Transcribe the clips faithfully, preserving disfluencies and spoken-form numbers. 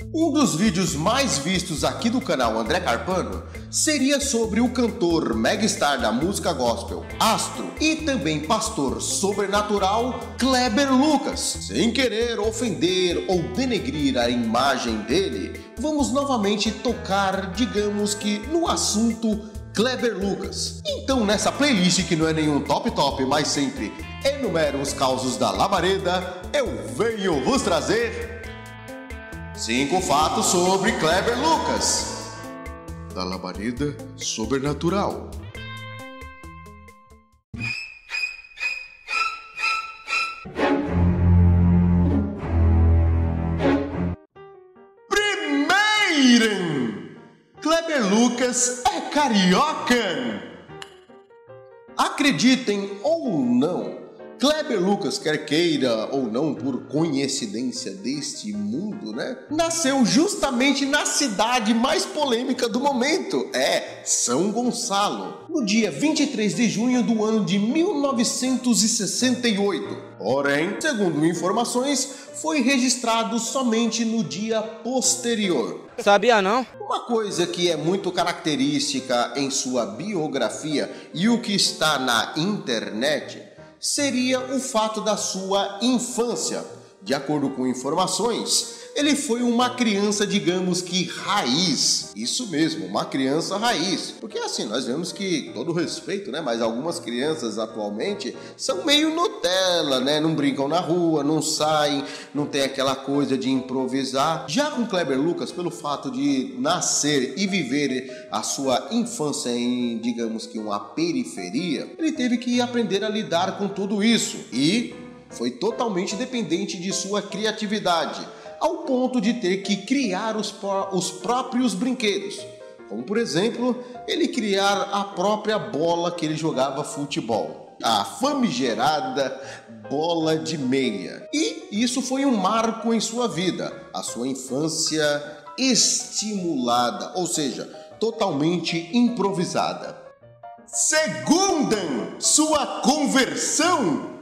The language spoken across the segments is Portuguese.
Um dos vídeos mais vistos aqui do canal André Carpano seria sobre o cantor megastar da música gospel, astro e também pastor sobrenatural Kleber Lucas. Sem querer ofender ou denegrir a imagem dele, vamos novamente tocar, digamos que, no assunto Kleber Lucas. Então, nessa playlist que não é nenhum top top, mas sempre enumera os causos da labareda, eu venho vos trazer cinco fatos sobre Kleber Lucas, da labareda sobrenatural. Primeiro, Kleber Lucas é carioca. Acreditem ou não, Kleber Lucas, quer queira ou não por coincidência deste mundo, né? Nasceu justamente na cidade mais polêmica do momento, é São Gonçalo, no dia vinte e três de junho do ano de mil novecentos e sessenta e oito. Porém, segundo informações, foi registrado somente no dia posterior. Sabia não? Uma coisa que é muito característica em sua biografia e o que está na internet seria o fato da sua infância. De acordo com informações, ele foi uma criança, digamos que raiz. Isso mesmo, uma criança raiz. Porque assim, nós vemos que, todo respeito, né? Mas algumas crianças atualmente são meio Nutella, né? Não brincam na rua, não saem, não tem aquela coisa de improvisar. Já com Kleber Lucas, pelo fato de nascer e viver a sua infância em, digamos que uma periferia, ele teve que aprender a lidar com tudo isso. E foi totalmente dependente de sua criatividade, ao ponto de ter que criar os, os próprios brinquedos. Como, por exemplo, ele criar a própria bola que ele jogava futebol. A famigerada bola de meia. E isso foi um marco em sua vida. A sua infância estimulada, ou seja, totalmente improvisada. Segunda, sua conversão.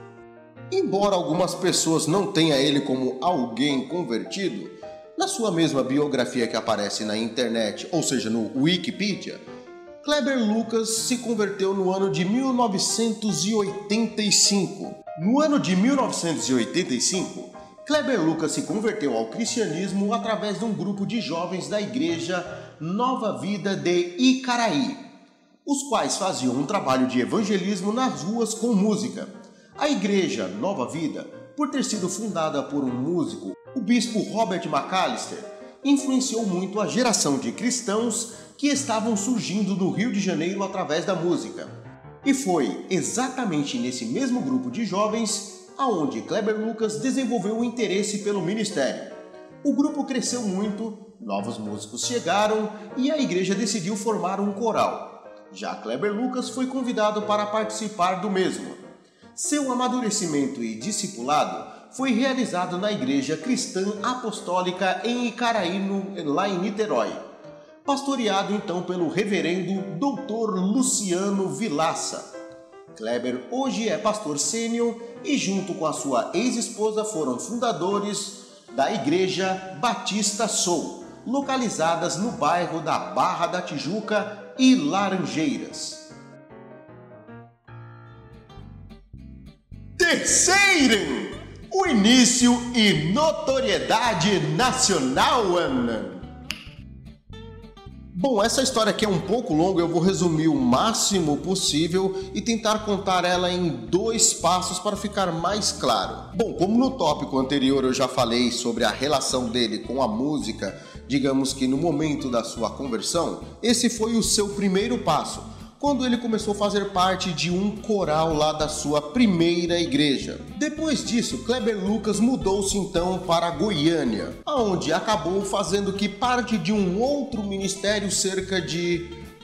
Embora algumas pessoas não tenham ele como alguém convertido, na sua mesma biografia que aparece na internet, ou seja, no Wikipedia, Kleber Lucas se converteu no ano de mil novecentos e oitenta e cinco. No ano de mil novecentos e oitenta e cinco, Kleber Lucas se converteu ao cristianismo através de um grupo de jovens da igreja Nova Vida de Icaraí, os quais faziam um trabalho de evangelismo nas ruas com música. A igreja Nova Vida, por ter sido fundada por um músico, o bispo Robert McAllister, influenciou muito a geração de cristãos que estavam surgindo no Rio de Janeiro através da música. E foi exatamente nesse mesmo grupo de jovens aonde Kleber Lucas desenvolveu o interesse pelo ministério. O grupo cresceu muito, novos músicos chegaram e a igreja decidiu formar um coral. Já Kleber Lucas foi convidado para participar do mesmo. Seu amadurecimento e discipulado foi realizado na Igreja Cristã Apostólica em Icaraí, lá em Niterói, pastoreado então pelo reverendo doutor Luciano Vilaça. Kleber hoje é pastor sênior e junto com a sua ex-esposa foram fundadores da Igreja Batista Soul, localizadas no bairro da Barra da Tijuca e Laranjeiras. Terceiro, o início e notoriedade nacional. Bom, essa história aqui é um pouco longa, eu vou resumir o máximo possível e tentar contar ela em dois passos para ficar mais claro. Bom, como no tópico anterior eu já falei sobre a relação dele com a música, digamos que no momento da sua conversão, esse foi o seu primeiro passo, quando ele começou a fazer parte de um coral lá da sua primeira igreja. Depois disso, Kleber Lucas mudou-se então para Goiânia, onde acabou fazendo que parte de um outro ministério cerca de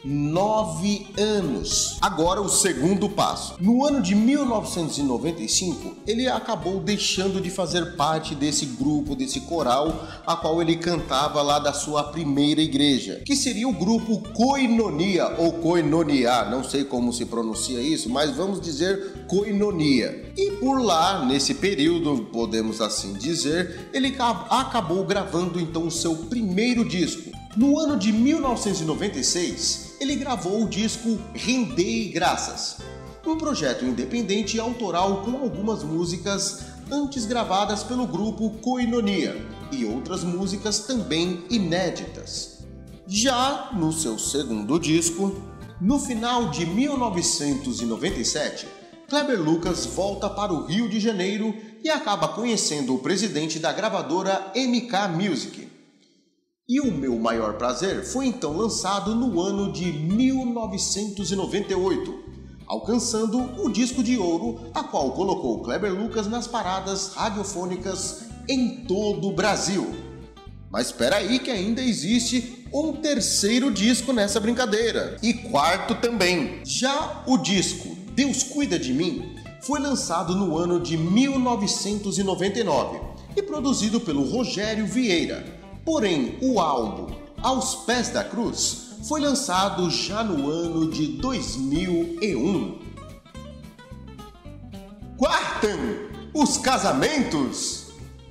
Nove anos. Agora o segundo passo. No ano de mil novecentos e noventa e cinco, ele acabou deixando de fazer parte desse grupo, desse coral, a qual ele cantava lá da sua primeira igreja, que seria o grupo Koinonia ou Koinonia, não sei como se pronuncia isso, mas vamos dizer Koinonia. E por lá, nesse período, podemos assim dizer, ele acabou gravando então o seu primeiro disco. No ano de mil novecentos e noventa e seis, ele gravou o disco Rendei Graças, um projeto independente e autoral com algumas músicas antes gravadas pelo grupo Koinonia e outras músicas também inéditas. Já no seu segundo disco, no final de mil novecentos e noventa e sete, Kleber Lucas volta para o Rio de Janeiro e acaba conhecendo o presidente da gravadora M K Music. E O Meu Maior Prazer foi então lançado no ano de mil novecentos e noventa e oito, alcançando o disco de ouro, a qual colocou Kleber Lucas nas paradas radiofônicas em todo o Brasil. Mas espera aí que ainda existe um terceiro disco nessa brincadeira, e quarto também. Já o disco Deus Cuida de Mim foi lançado no ano de mil novecentos e noventa e nove e produzido pelo Rogério Vieira. Porém, o álbum Aos Pés da Cruz foi lançado já no ano de dois mil e um. Quartam os casamentos.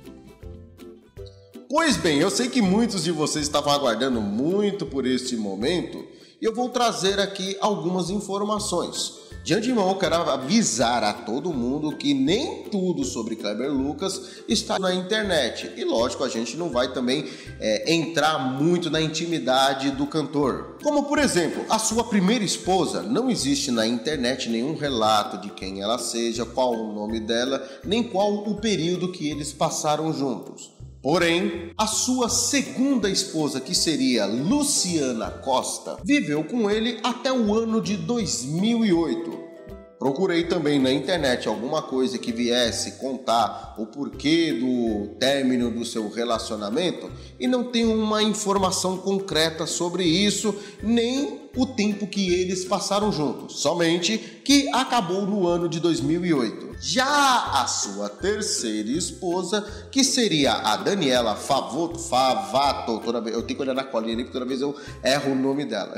Pois bem, eu sei que muitos de vocês estavam aguardando muito por este momento e eu vou trazer aqui algumas informações. De antemão, eu quero avisar a todo mundo que nem tudo sobre Kleber Lucas está na internet. E lógico, a gente não vai também é, entrar muito na intimidade do cantor. Como, por exemplo, a sua primeira esposa, não existe na internet nenhum relato de quem ela seja, qual o nome dela, nem qual o período que eles passaram juntos. Porém, a sua segunda esposa, que seria Luciana Costa, viveu com ele até o ano de dois mil e oito. Procurei também na internet alguma coisa que viesse contar o porquê do término do seu relacionamento e não tenho uma informação concreta sobre isso, nem o tempo que eles passaram juntos, somente que acabou no ano de dois mil e oito. Já a sua terceira esposa, que seria a Daniela Favoto, Favato, toda vez, eu tenho que olhar na colinha ali porque toda vez eu erro o nome dela.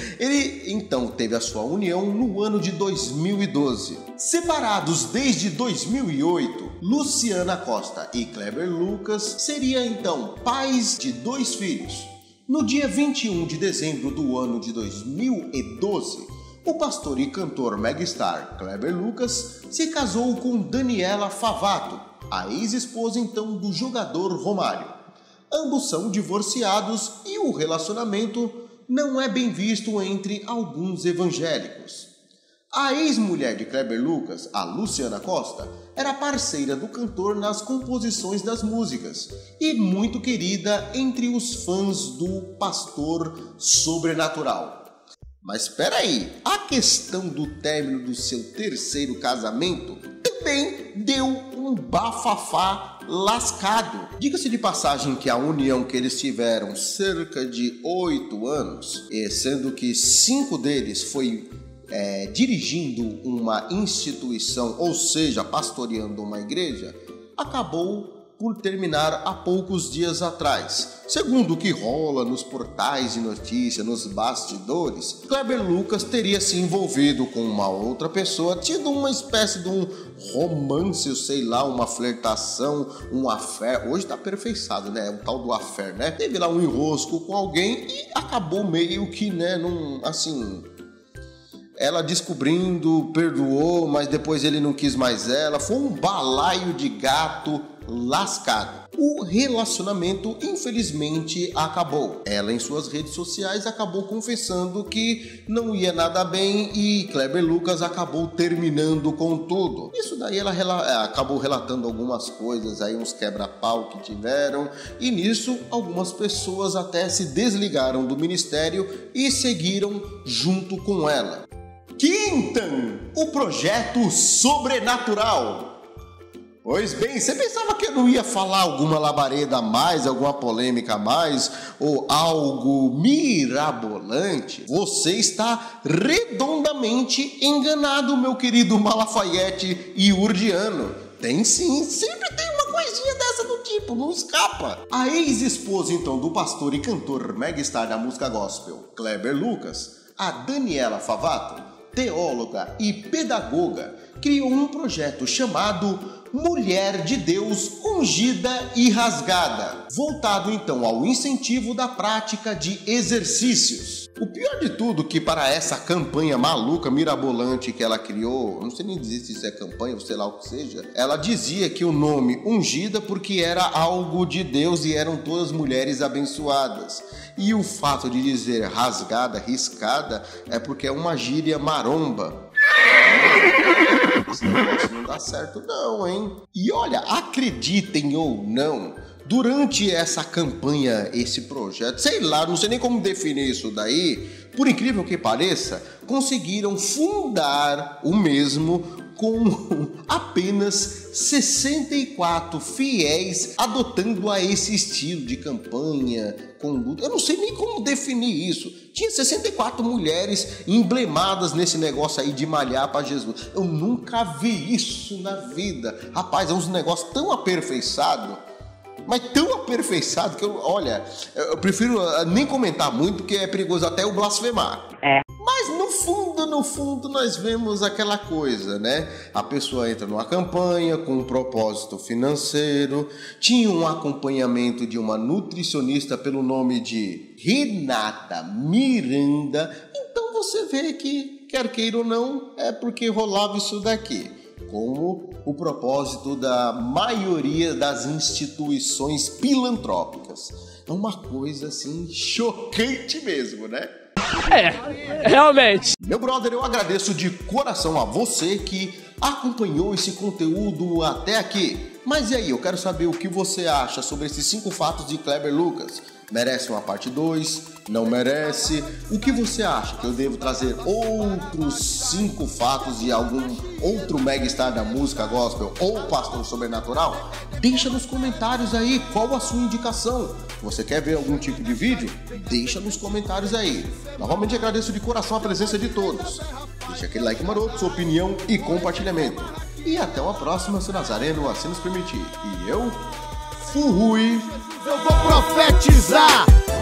Ele então teve a sua união no ano de dois mil e doze. Separados desde dois mil e oito, Luciana Costa e Kleber Lucas seriam então pais de dois filhos. No dia vinte e um de dezembro do ano de dois mil e doze, o pastor e cantor megastar Kleber Lucas se casou com Daniela Favato, a ex-esposa então do jogador Romário. Ambos são divorciados e o relacionamento não é bem visto entre alguns evangélicos. A ex-mulher de Kleber Lucas, a Luciana Costa, era parceira do cantor nas composições das músicas e muito querida entre os fãs do pastor sobrenatural. Mas espera aí, a questão do término do seu terceiro casamento também deu um bafafá lascado. Diga-se de passagem que a união que eles tiveram cerca de oito anos, sendo que cinco deles foi É, dirigindo uma instituição, ou seja, pastoreando uma igreja, acabou por terminar há poucos dias atrás. Segundo o que rola nos portais de notícia, nos bastidores, Kleber Lucas teria se envolvido com uma outra pessoa, tido uma espécie de um romance, eu sei lá, uma flertação, um affair. Hoje tá aperfeiçoado, né? O tal do affair, né? Teve lá um enrosco com alguém e acabou meio que, né, num, assim... Ela descobrindo, perdoou, mas depois ele não quis mais ela. Foi um balaio de gato lascado. O relacionamento, infelizmente, acabou. Ela, em suas redes sociais, acabou confessando que não ia nada bem e Kleber Lucas acabou terminando com tudo. Isso daí ela rela- acabou relatando algumas coisas, aí uns quebra-pau que tiveram, e nisso algumas pessoas até se desligaram do ministério e seguiram junto com ela. Quintam, o projeto sobrenatural. Pois bem, você pensava que eu não ia falar alguma labareda a mais, alguma polêmica a mais, ou algo mirabolante? Você está redondamente enganado, meu querido Malafaete e Urdiano. Tem sim, sempre tem uma coisinha dessa do tipo, não escapa. A ex-esposa, então, do pastor e cantor megastar da música gospel, Kleber Lucas, a Daniela Favato, teóloga e pedagoga, criou um projeto chamado Mulher de Deus Ungida e Rasgada, voltado então ao incentivo da prática de exercícios. O pior de tudo que para essa campanha maluca, mirabolante que ela criou, não sei nem dizer se isso é campanha ou sei lá o que seja, ela dizia que o nome ungida porque era algo de Deus e eram todas mulheres abençoadas. E o fato de dizer rasgada, riscada, é porque é uma gíria maromba. Esse negócio não dá certo não, hein? E olha, acreditem ou não, durante essa campanha, esse projeto, sei lá, não sei nem como definir isso daí, por incrível que pareça, conseguiram fundar o mesmo com apenas sessenta e quatro fiéis adotando a esse estilo de campanha, conduta. Eu não sei nem como definir isso. Tinha sessenta e quatro mulheres emblemadas nesse negócio aí de malhar para Jesus. Eu nunca vi isso na vida. Rapaz, é uns negócios tão aperfeiçados, mas tão aperfeiçado que eu, olha, eu prefiro nem comentar muito porque é perigoso até eu blasfemar. É. Mas no fundo, no fundo, nós vemos aquela coisa, né? A pessoa entra numa campanha com um propósito financeiro, tinha um acompanhamento de uma nutricionista pelo nome de Renata Miranda, então você vê que, quer queira ou não, é porque rolava isso daqui. Como o propósito da maioria das instituições filantrópicas. É uma coisa assim chocante mesmo, né? É, realmente. Meu brother, eu agradeço de coração a você que acompanhou esse conteúdo até aqui. Mas e aí, eu quero saber o que você acha sobre esses cinco fatos de Kleber Lucas. Merece uma parte dois? Não merece? O que você acha? Que eu devo trazer outros cinco fatos de algum outro megastar da música gospel ou pastor sobrenatural? Deixa nos comentários aí qual a sua indicação. Você quer ver algum tipo de vídeo? Deixa nos comentários aí. Novamente agradeço de coração a presença de todos. Deixa aquele like maroto, sua opinião e compartilhamento. E até uma próxima, se Nazareno assim nos permitir. E eu fui. Eu vou profetizar.